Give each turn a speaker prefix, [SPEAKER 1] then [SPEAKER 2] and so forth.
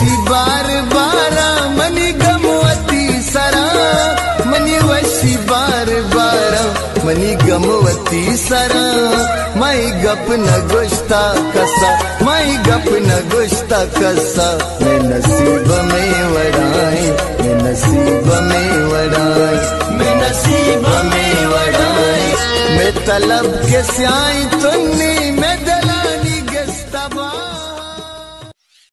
[SPEAKER 1] वशी बार बारा मनी गमवती सरा मनी वशी बार बारा मनी गमवती सरा माई गप न गुश्ता कसा माई गप न गुश्ता कसा मैं नसीब में वड़ाई मैं नसीब में वड़ाई मैं नसीब में वड़ाई मैं तलब के स्याई तुन्नी मैं